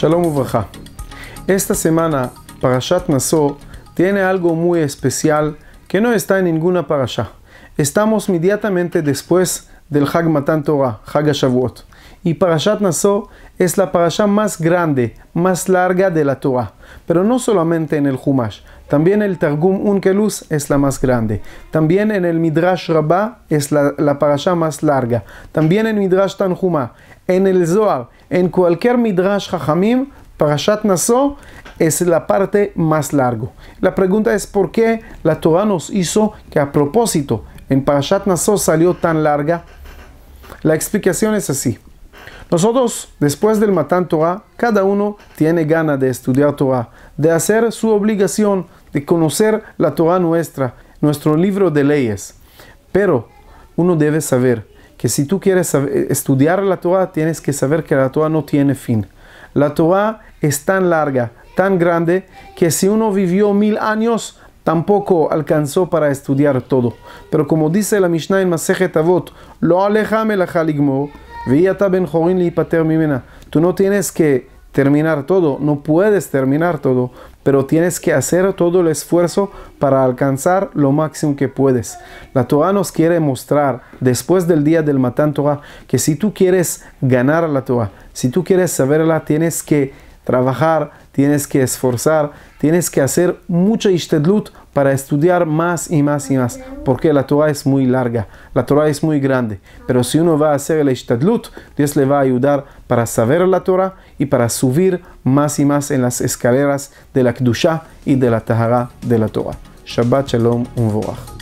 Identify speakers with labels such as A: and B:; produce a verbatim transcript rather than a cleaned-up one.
A: Shalom uvraja. Esta semana, Parashat Naso tiene algo muy especial que no está en ninguna parasha. Estamos inmediatamente después del Chag Matan Torah, Chag HaShavuot. Y Parashat Naso es la parasha más grande, más larga de la Torah. Pero no solamente en el Chumash, también el Targum Unkelus es la más grande. También en el Midrash Rabbah es la, la parasha más larga. También en Midrash Tanhuma, en el Zohar, en cualquier Midrash Chachamim, Parashat Naso es la parte más larga. La pregunta es por qué la Torah nos hizo que a propósito en Parashat Naso salió tan larga. La explicación es así. Nosotros, después del Matan Torah, cada uno tiene ganas de estudiar Torah, de hacer su obligación, de conocer la Torah nuestra, nuestro libro de leyes. Pero uno debe saber que si tú quieres saber, estudiar la Torah, tienes que saber que la Torah no tiene fin. La Torah es tan larga, tan grande, que si uno vivió mil años, tampoco alcanzó para estudiar todo. Pero como dice la Mishnah en Masejet Avot, Lo aleja melacha ligmor, ve'ata ben chorin lipater mimena. Tú no tienes que terminar todo, no puedes terminar todo, pero tienes que hacer todo el esfuerzo para alcanzar lo máximo que puedes. La Torah nos quiere mostrar, después del día del Matan Torah, que si tú quieres ganar la Torah, si tú quieres saberla, tienes que trabajar, tienes que esforzar, tienes que hacer mucha ishtedlut para estudiar más y más y más, porque la Torah es muy larga, la Torah es muy grande, pero si uno va a hacer el ishtedlut, Dios le va a ayudar para saber la Torah y para subir más y más en las escaleras de la Kedushá y de la Tahara de la Torah. Shabbat Shalom U'Mvorach.